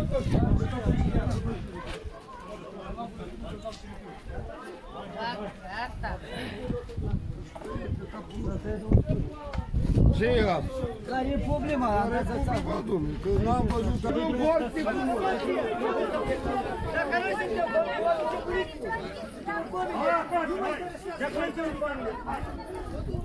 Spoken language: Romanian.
Ce era? Care e problema? Care e problema, domnule? Că n-am văzut că nu foarte frumos. Dacă noi suntem bani, ce bunicul? Dacă noi suntem bani.